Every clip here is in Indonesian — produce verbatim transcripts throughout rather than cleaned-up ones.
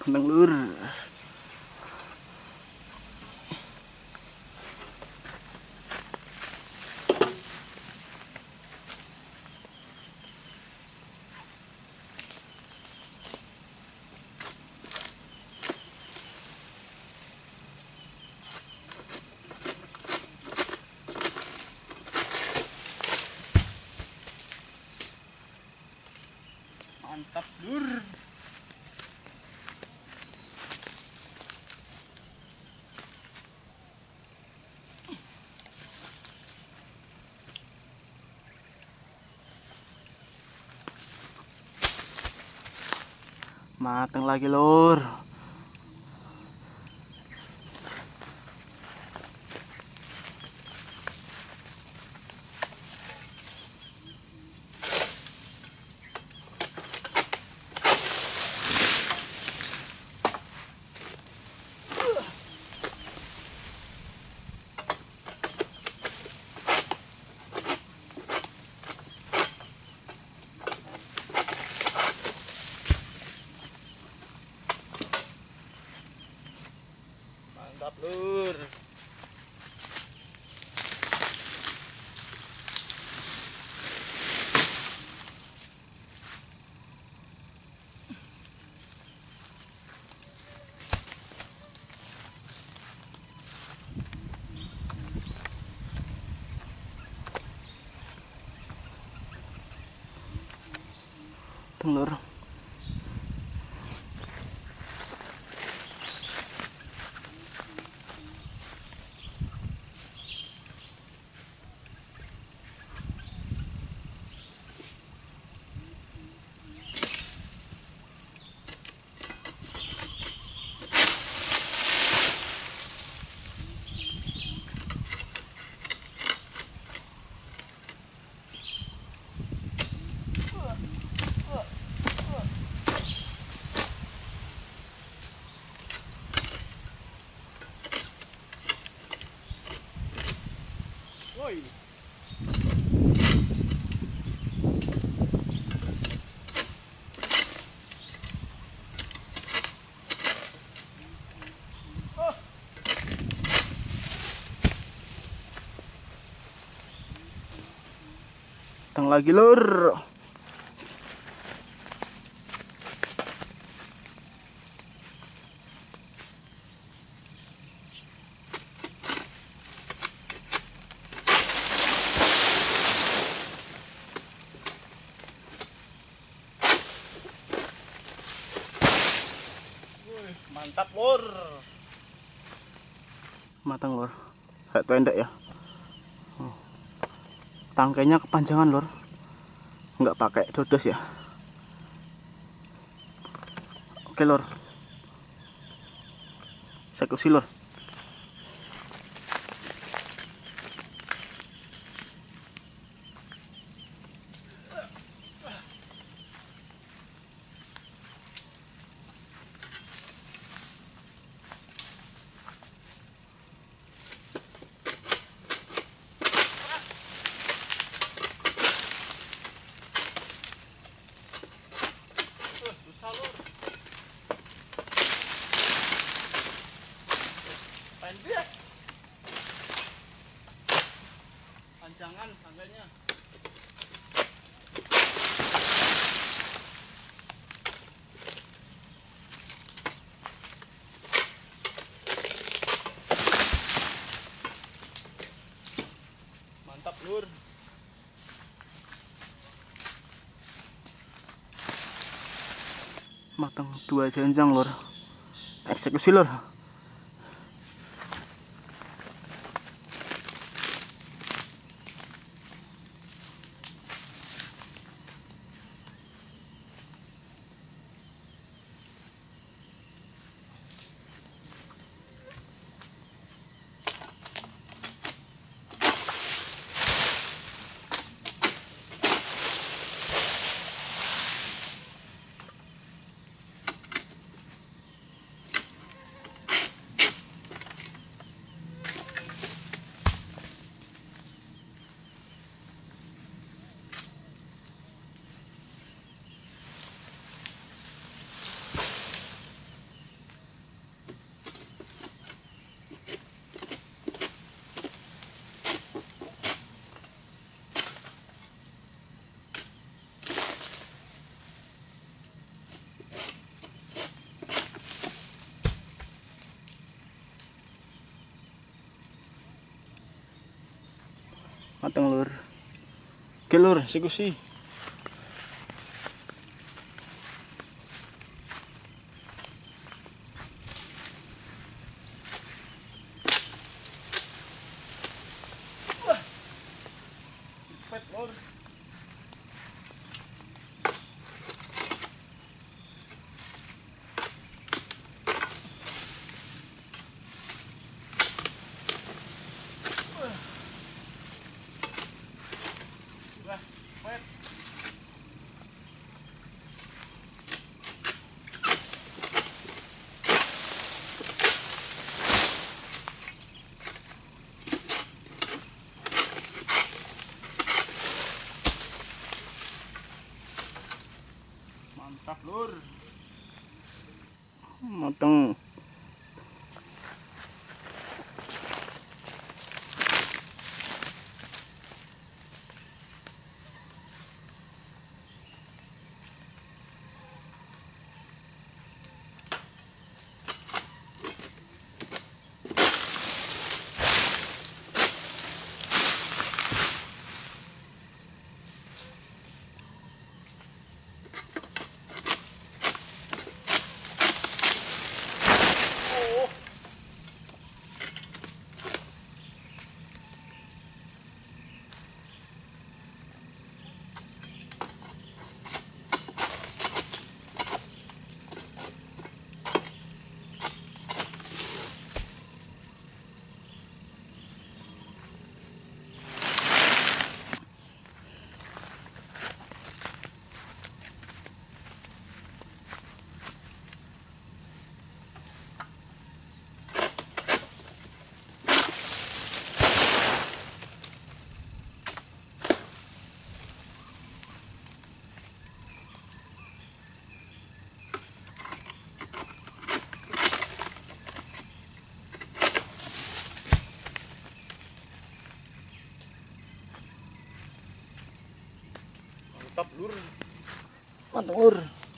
Tenang lur. Mantap lur. Mateng lagi lur. Mantap lur. Lur. Woi. Oh. Datang lagi lur. Mantap lur. Matang lur. Kayak pendek ya. Tangkainya kepanjangan lur. Enggak pakai dodos ya. Oke lur. Eksekusi lur. Pendek. Panjangan tangkainya. Mantap lur. Matang dua jenjang lur. Eksekusi lur. Matang lur. Oke lur, eksekusi. Mantap lur, mateng. Mantap lur, mantap lur.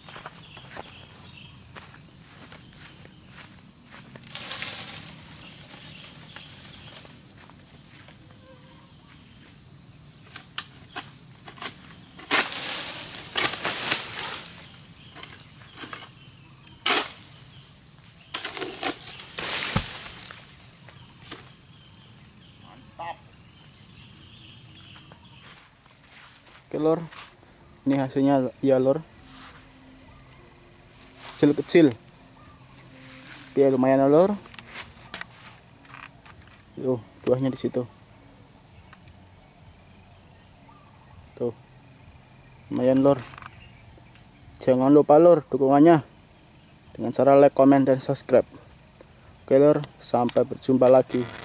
Mantap. Oke lur, ini hasilnya ya lur, kecil-kecil ya, lumayan lur. Tuh buahnya di situ tuh, lumayan lur. Jangan lupa lur dukungannya dengan cara like, comment, dan subscribe. Oke lur, sampai berjumpa lagi.